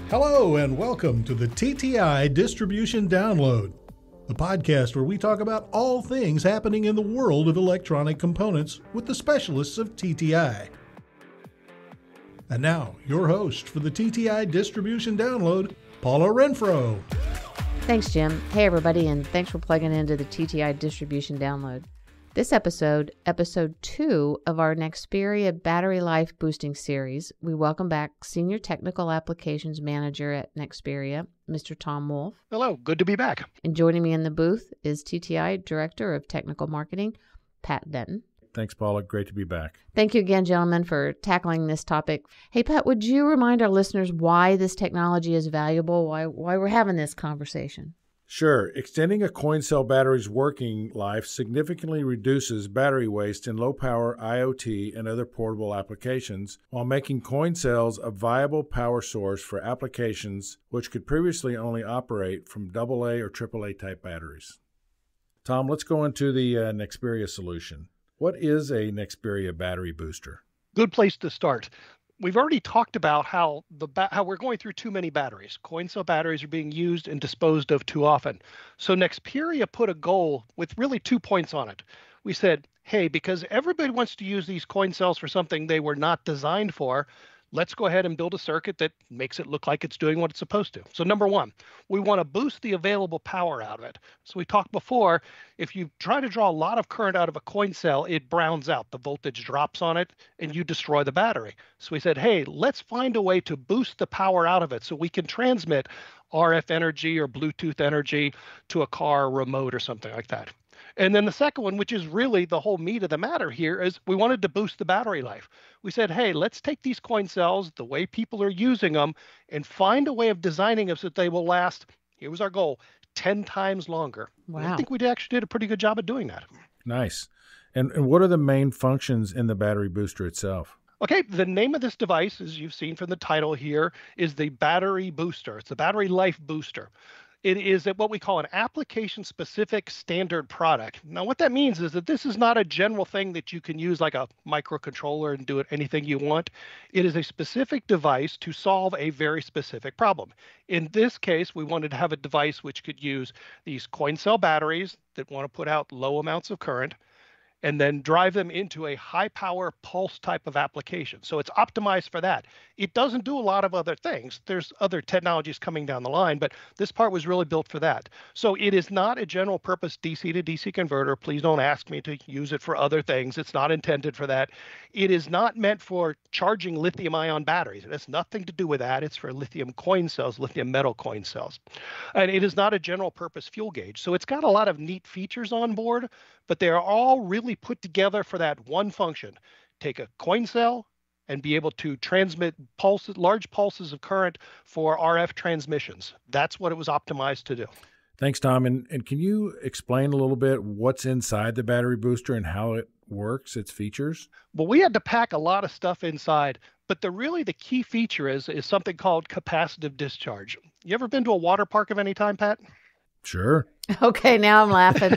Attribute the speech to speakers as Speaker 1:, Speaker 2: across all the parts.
Speaker 1: Hello and welcome to the TTI Distribution Download, the podcast where we talk about all things happening in the world of electronic components with the specialists of TTI. And now, your host for the TTI Distribution Download, Paula Renfro.
Speaker 2: Thanks, Jim. Hey, everybody, and thanks for plugging into the TTI Distribution Download. This episode 2 of our Nexperia Battery Life Boosting Series, we welcome back Senior Technical Applications Manager at Nexperia, Mr. Tom Wolf.
Speaker 3: Hello, good to be back.
Speaker 2: And joining me in the booth is TTI Director of Technical Marketing, Pat Denton.
Speaker 4: Thanks, Paula. Great to be back.
Speaker 2: Thank you again, gentlemen, for tackling this topic. Hey, Pat, would you remind our listeners why this technology is valuable, why we're having this conversation?
Speaker 4: Sure. Extending a coin cell battery's working life significantly reduces battery waste in low-power IoT and other portable applications, while making coin cells a viable power source for applications which could previously only operate from AA or AAA type batteries. Tom, let's go into the Nexperia solution. What is a Nexperia battery booster?
Speaker 3: Good place to start. We've already talked about how we're going through too many batteries. Coin cell batteries are being used and disposed of too often. So Nexperia put a goal with really 2 points on it. We said, hey, because everybody wants to use these coin cells for something they were not designed for, let's go ahead and build a circuit that makes it look like it's doing what it's supposed to. So number one, we want to boost the available power out of it. So we talked before, if you try to draw a lot of current out of a coin cell, it browns out. The voltage drops on it and you destroy the battery. So we said, hey, let's find a way to boost the power out of it so we can transmit RF energy or Bluetooth energy to a car remote or something like that. And then the second one, which is really the whole meat of the matter here, is we wanted to boost the battery life. We said, hey, let's take these coin cells, the way people are using them, and find a way of designing them so that they will last, here was our goal, 10 times longer.
Speaker 2: Wow.
Speaker 3: I think we actually did a pretty good job of doing that.
Speaker 4: Nice. And what are the main functions in the battery booster itself?
Speaker 3: Okay, the name of this device, as you've seen from the title here, is the battery booster. It's the battery life booster. It is what we call an application-specific standard product. Now, what that means is that this is not a general thing that you can use like a microcontroller and do it anything you want. It is a specific device to solve a very specific problem. In this case, we wanted to have a device which could use these coin cell batteries that want to put out low amounts of current, and then drive them into a high-power pulse type of application. So it's optimized for that. It doesn't do a lot of other things. There's other technologies coming down the line, but this part was really built for that. So it is not a general-purpose DC to DC converter. Please don't ask me to use it for other things. It's not intended for that. It is not meant for charging lithium-ion batteries. It has nothing to do with that. It's for lithium coin cells, lithium metal coin cells. And it is not a general-purpose fuel gauge. So it's got a lot of neat features on board, but they are all really put together for that one function. Take a coin cell and be able to transmit large pulses of current for RF transmissions. That's what it was optimized to do.
Speaker 4: Thanks, Tom. And can you explain a little bit what's inside the battery booster and how it works, its features?
Speaker 3: Well, we had to pack a lot of stuff inside, but the key feature is something called capacitive discharge. You ever been to a water park of any time, Pat?
Speaker 4: Sure.
Speaker 2: Okay, now I'm laughing.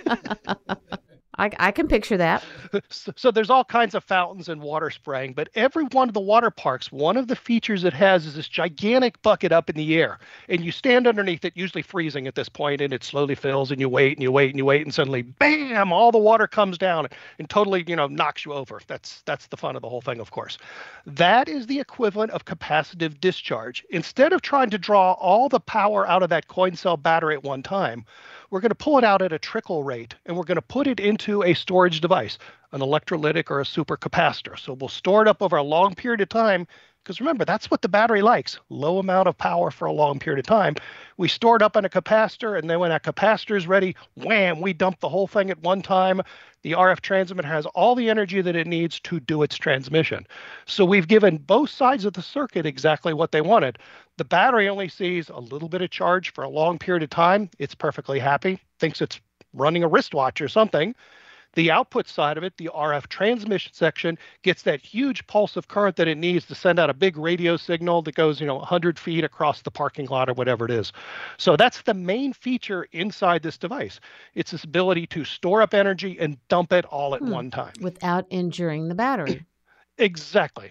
Speaker 2: I can picture that.
Speaker 3: So there's all kinds of fountains and water spraying, but every one of the water parks, one of the features it has is this gigantic bucket up in the air, and you stand underneath it, usually freezing at this point, and it slowly fills, and you wait and you wait and you wait, and suddenly, bam, all the water comes down and totally, knocks you over. That's the fun of the whole thing, of course. That is the equivalent of capacitive discharge. Instead of trying to draw all the power out of that coin cell battery at one time, we're going to pull it out at a trickle rate, and we're going to put it into a storage device, an electrolytic or a supercapacitor. So we'll store it up over a long period of time, because remember, that's what the battery likes, low amount of power for a long period of time. We store it up in a capacitor, and then when that capacitor is ready, wham, we dump the whole thing at one time. The RF transmitter has all the energy that it needs to do its transmission. So we've given both sides of the circuit exactly what they wanted. The battery only sees a little bit of charge for a long period of time. It's perfectly happy, thinks it's running a wristwatch or something. The output side of it, the RF transmission section, gets that huge pulse of current that it needs to send out a big radio signal that goes, 100 feet across the parking lot or whatever it is. So that's the main feature inside this device. It's this ability to store up energy and dump it all at one time.
Speaker 2: Without injuring the battery.
Speaker 3: Exactly.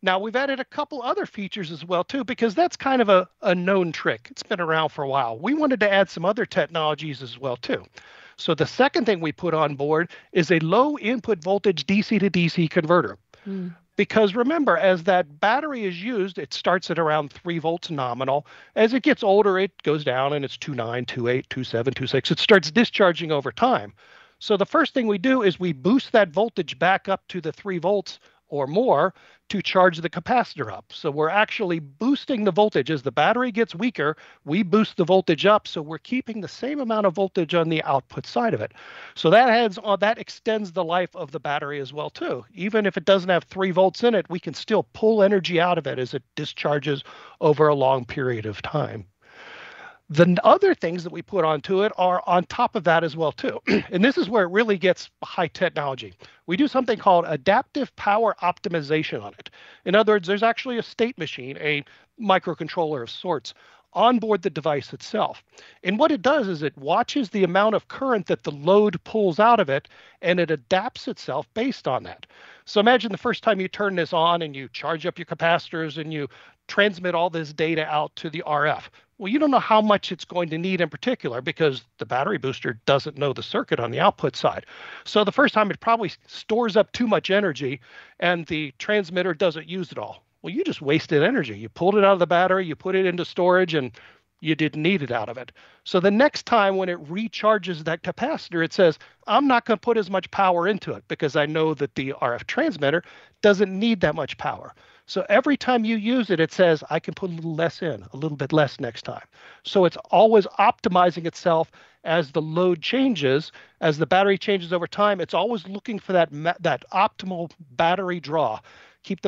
Speaker 3: Now, we've added a couple other features as well, too, because that's kind of a known trick. It's been around for a while. We wanted to add some other technologies as well, too. So the second thing we put on board is a low input voltage DC to DC converter. Because remember, as that battery is used, it starts at around 3 volts nominal. As it gets older, it goes down and it's 2.9, 2.8, 2.7, 2.6. It starts discharging over time. So the first thing we do is we boost that voltage back up to the 3 volts or more to charge the capacitor up. So we're actually boosting the voltage. As the battery gets weaker, we boost the voltage up, so we're keeping the same amount of voltage on the output side of it. So that extends the life of the battery as well, too. Even if it doesn't have 3 volts in it, we can still pull energy out of it as it discharges over a long period of time. The other things that we put onto it are on top of that as well, too. And this is where it really gets high technology. We do something called adaptive power optimization on it. In other words, there's actually a state machine, a microcontroller of sorts, on board the device itself. And what it does is it watches the amount of current that the load pulls out of it, and it adapts itself based on that. So imagine the first time you turn this on and you charge up your capacitors and you transmit all this data out to the RF. Well, you don't know how much it's going to need in particular because the battery booster doesn't know the circuit on the output side. So the first time it probably stores up too much energy and the transmitter doesn't use it all. Well, you just wasted energy. You pulled it out of the battery, you put it into storage, and you didn't need it out of it. So the next time when it recharges that capacitor, it says, I'm not going to put as much power into it because I know that the RF transmitter doesn't need that much power. So every time you use it, it says, I can put a little less in, a little bit less next time. So it's always optimizing itself as the load changes, as the battery changes over time. It's always looking for that optimal battery draw. Keep the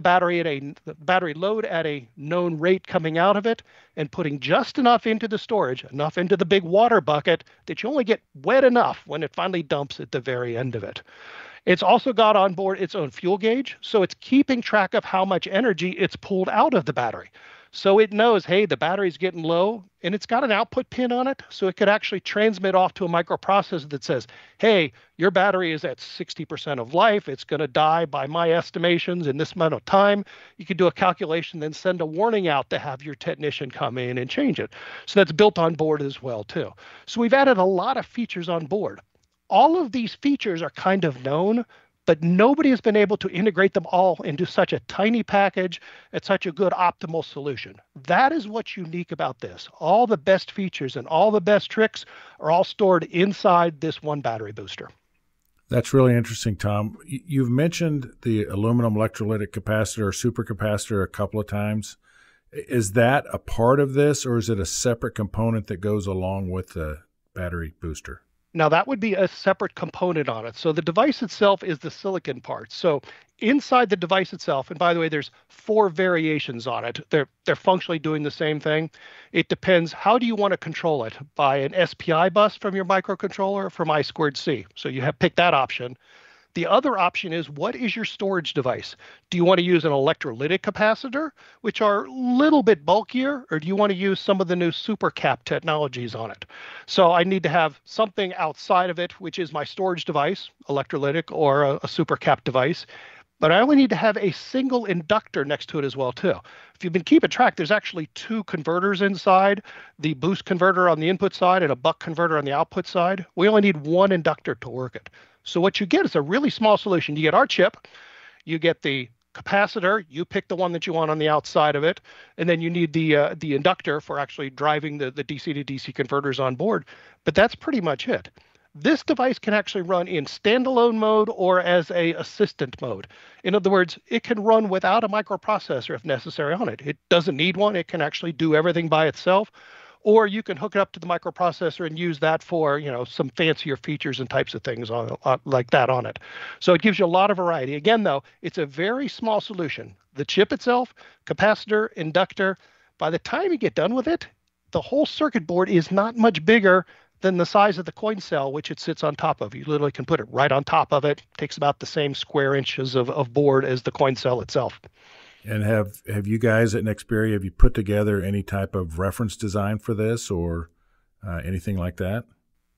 Speaker 3: battery load at a known rate coming out of it and putting just enough into the storage, enough into the big water bucket that you only get wet enough when it finally dumps at the very end of it. It's also got on board its own fuel gauge, so it's keeping track of how much energy it's pulled out of the battery. So it knows, hey, the battery's getting low, and it's got an output pin on it, so it could actually transmit off to a microprocessor that says, hey, your battery is at 60% of life. It's going to die by my estimations in this amount of time. You could do a calculation, then send a warning out to have your technician come in and change it. So that's built on board as well, too. So we've added a lot of features on board. All of these features are kind of known, but nobody has been able to integrate them all into such a tiny package at such a good optimal solution. That is what's unique about this. All the best features and all the best tricks are all stored inside this one battery booster.
Speaker 4: That's really interesting, Tom. You've mentioned the aluminum electrolytic capacitor or supercapacitor a couple of times. Is that a part of this, or is it a separate component that goes along with the battery booster?
Speaker 3: Now, that would be a separate component on it. So the device itself is the silicon part. So inside the device itself, and by the way, there's 4 variations on it. They're functionally doing the same thing. It depends, how do you want to control it? By an SPI bus from your microcontroller or from I2C? So you have picked that option. The other option is, what is your storage device? Do you want to use an electrolytic capacitor, which are a little bit bulkier, or do you want to use some of the new supercap technologies on it? So I need to have something outside of it, which is my storage device, electrolytic or a supercap device. But I only need to have a single inductor next to it as well, too. If you've been keeping track, there's actually 2 converters inside, the boost converter on the input side and a buck converter on the output side. We only need 1 inductor to work it. So what you get is a really small solution. You get our chip, you get the capacitor, you pick the one that you want on the outside of it, and then you need the inductor for actually driving the DC to DC converters on board. But that's pretty much it. This device can actually run in standalone mode or as a assistant mode. In other words, it can run without a microprocessor if necessary on it. It doesn't need one. It can actually do everything by itself. Or you can hook it up to the microprocessor and use that for, some fancier features and types of things like that on it. So it gives you a lot of variety. Again, though, it's a very small solution. The chip itself, capacitor, inductor, by the time you get done with it, the whole circuit board is not much bigger than the size of the coin cell, which it sits on top of. You literally can put it right on top of it. It takes about the same square inches of board as the coin cell itself.
Speaker 4: And have you guys at Nexperia, have you put together any type of reference design for this or anything like that?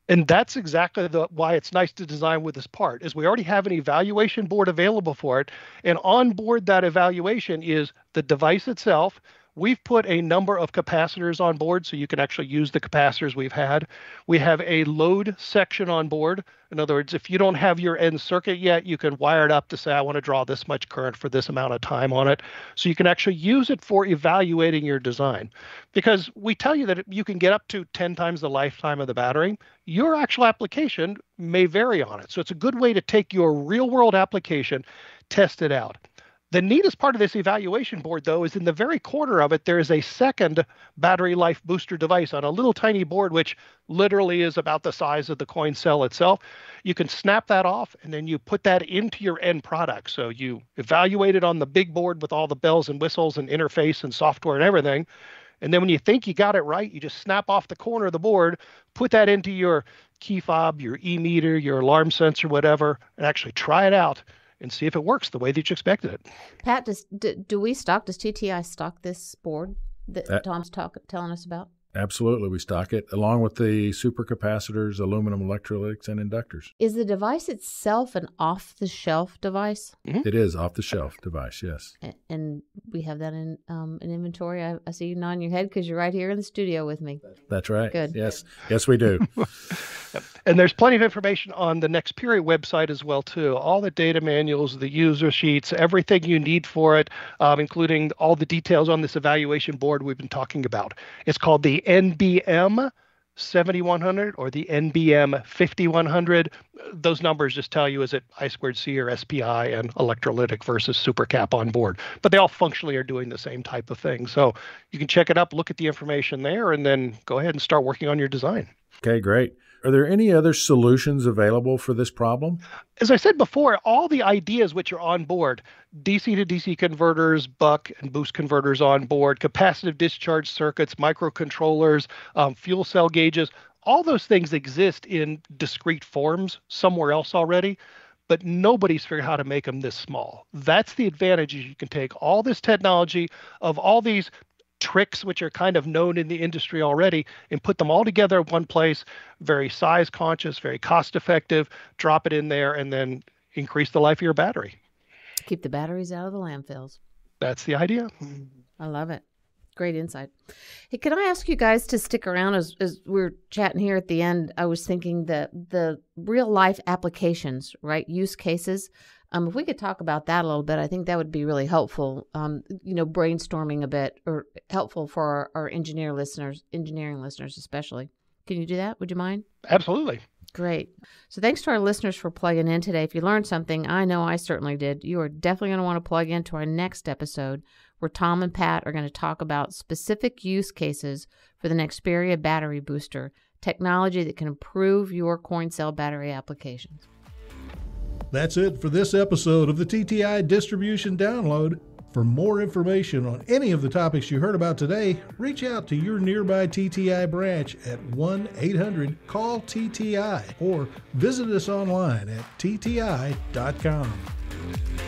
Speaker 3: And that's exactly why it's nice to design with this part, is we already have an evaluation board available for it. And on board that evaluation is the device itself. We've put a number of capacitors on board, so you can actually use the capacitors we've had. We have a load section on board. In other words, if you don't have your end circuit yet, you can wire it up to say, I want to draw this much current for this amount of time on it. So you can actually use it for evaluating your design. Because we tell you that you can get up to 10 times the lifetime of the battery. Your actual application may vary on it. So it's a good way to take your real-world application, test it out. The neatest part of this evaluation board, though, is in the very corner of it, there is a second battery life booster device on a little tiny board, which literally is about the size of the coin cell itself. You can snap that off, and then you put that into your end product. So you evaluate it on the big board with all the bells and whistles and interface and software and everything. And then when you think you got it right, you just snap off the corner of the board, put that into your key fob, your e-meter, your alarm sensor, whatever, and actually try it out and see if it works the way that you expected it.
Speaker 2: Pat, does TTI stock this board that Tom's telling us about?
Speaker 4: Absolutely. We stock it along with the supercapacitors, aluminum electrolytics, and inductors.
Speaker 2: Is the device itself an off-the-shelf device?
Speaker 4: Mm-hmm. It is off-the-shelf device, yes.
Speaker 2: And we have that in inventory. I see you nodding your head because you're right here in the studio with me.
Speaker 4: That's right.
Speaker 2: Good.
Speaker 4: Yes, we do.
Speaker 3: And there's plenty of information on the Nexperia website as well, too. All the data manuals, the user sheets, everything you need for it, including all the details on this evaluation board we've been talking about. It's called the NBM 7100 or the NBM 5100. Those numbers just tell you, is it I2C or SPI and electrolytic versus supercap on board. But they all functionally are doing the same type of thing. So you can check it up, look at the information there, and then go ahead and start working on your design.
Speaker 4: Okay, great. Are there any other solutions available for this problem?
Speaker 3: As I said before, all the ideas which are on board, DC to DC converters, buck and boost converters on board, capacitive discharge circuits, microcontrollers, fuel cell gauges, all those things exist in discrete forms somewhere else already, but nobody's figured out how to make them this small. That's the advantage. Is you can take all this technology of all these tricks which are kind of known in the industry already and put them all together in one place, very size conscious, very cost effective, drop it in there, and then increase the life of your battery.
Speaker 2: Keep the batteries out of the landfills.
Speaker 3: That's the idea.
Speaker 2: I love it. Great insight. Hey, can I ask you guys to stick around as we're chatting here at the end? I was thinking that the real life applications, right? Use cases. If we could talk about that a little bit, I think that would be really helpful, brainstorming a bit, or helpful for our engineering listeners especially. Can you do that? Would you mind?
Speaker 3: Absolutely.
Speaker 2: Great. So thanks to our listeners for plugging in today. If you learned something, I know I certainly did, you are definitely going to want to plug into our next episode where Tom and Pat are going to talk about specific use cases for the Nexperia battery booster, technology that can improve your coin cell battery applications.
Speaker 1: That's it for this episode of the TTI Distribution Download. For more information on any of the topics you heard about today, reach out to your nearby TTI branch at 1-800-CALL-TTI or visit us online at tti.com.